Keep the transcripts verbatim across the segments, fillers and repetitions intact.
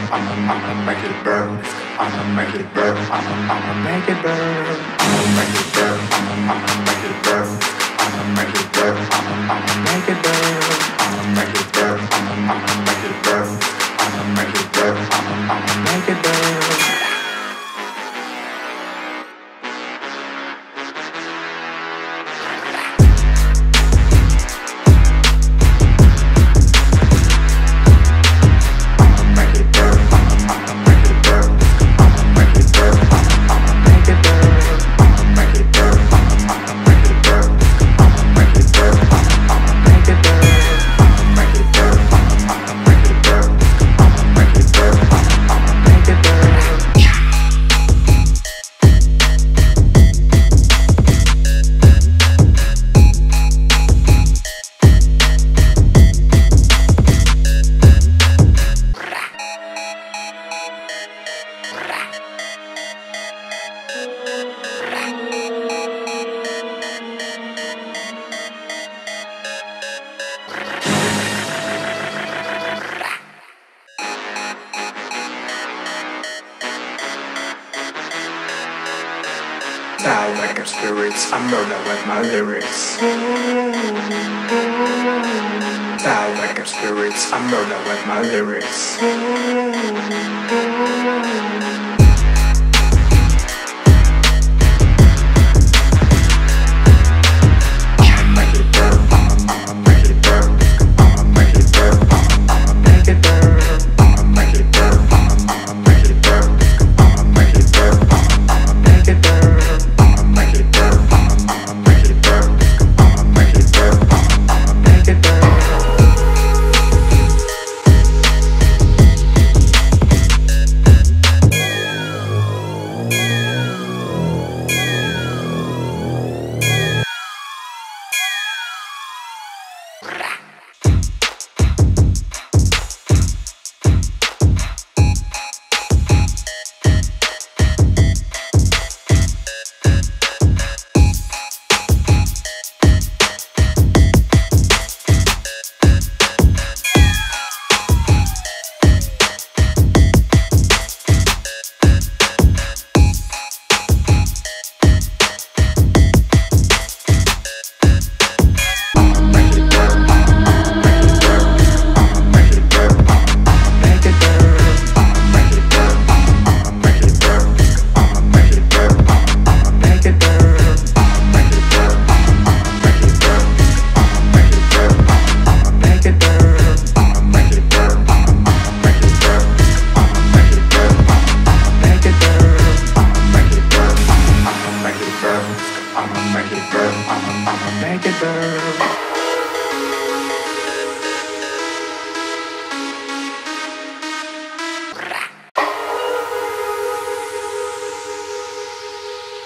I'ma, I'ma make it burn. I'ma make it burn. I'ma, I'ma make it burn. I'ma make it burn. I'ma, I'ma make it burn. I'ma make it burn. I'ma, I'ma make it burn. I'ma make it burn. I'ma, I'ma make it burn. I'ma make it burn. I'ma, I'ma make it burn. Sound like a spirits, I murder with my lyrics. Sound like a spirits, I murder with my lyrics.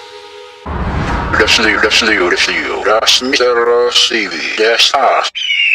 Let's leave, let's leave, let's leave. That's Mister Stevie. That's us.